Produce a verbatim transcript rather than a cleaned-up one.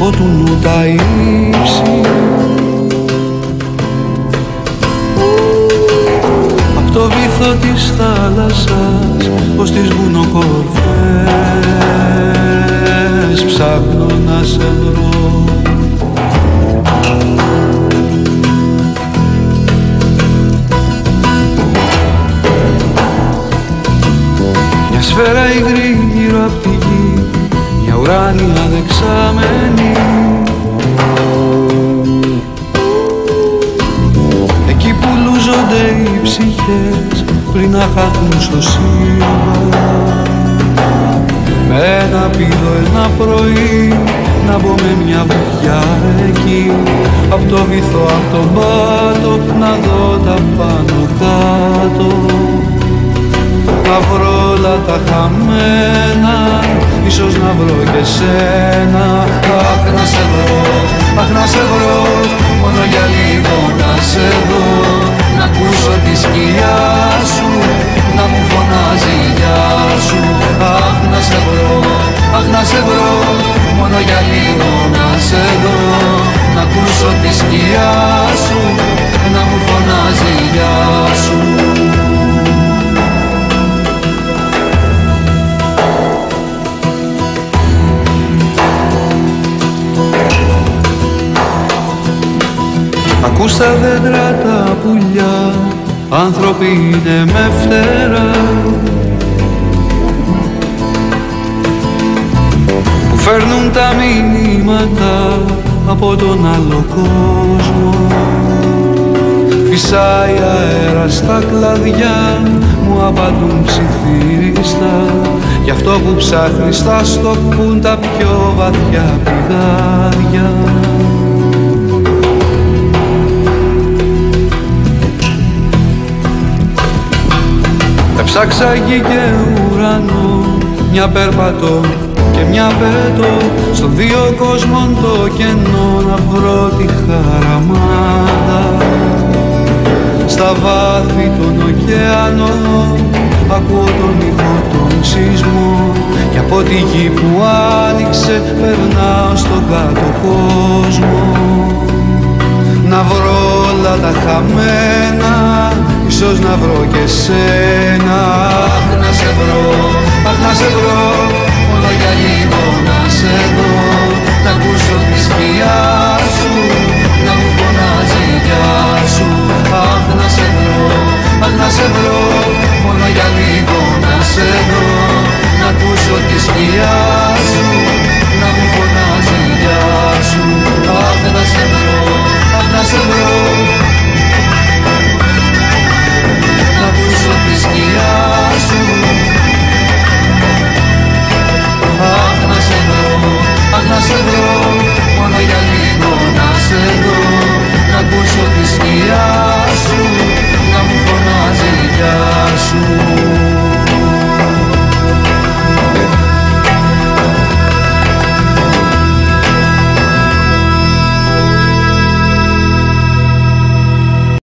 από του νου τα ύψη, απ' το βυθό της θάλασσας ως τις βουνοκορφές ψάχνω να σε βρω. Μια σφαίρα υγρή γύρω απ' τη γη, μια ουράνια δεξάμενη, εκεί που λούζονται οι ψυχές πριν να χαθούν στο σύμπαν. Με ένα πήδο ένα πρωί να μπω με μια βουτιά εκεί, απ' το βυθό, απ' τον πάτο να δω τα πάνω κάτω, να βρω όλα τα χαμένα, ίσως να βρω και σένα. Αχ, να σε βρω, αχ, να σε βρω, μόνο για λίγο να σε δω, να ακούσω τη σκιά σου, να μου φωνάζει γεια σου. Αχ, να σε βρω, αχ, να σε βρω, μόνο για λίγο να σε δω, να ακούσω τη σκιά σου, να μου φωνάζει γεια σου. Ακούς τα δέντρα τα πουλιά, άνθρωποι είναι με φτερά, που φέρνουν τα μηνύματα από τον άλλο κόσμο. Φυσάει αέρα στα κλαδιά, μου απαντούν ψιθύριστα, γι' αυτό που ψάχνεις θα στο πουν τα πιο βαθιά πηγάδια. Ψάξα γη και ουρανό, μια περπατώ και μια πέτω, στον δύο κόσμων το κενό να βρω τη χαραμάδα. Στα βάθη των ωκεανών ακούω τον ήχο των σεισμών, και από τη γη που άνοιξε περνάω στον κάτω κόσμο. Να βρω όλα τα χαμένα, ίσως να βρω και σένα. Αχ, να σε βρω, αχ, να σε βρω, μόνο για λίγο να σε δω,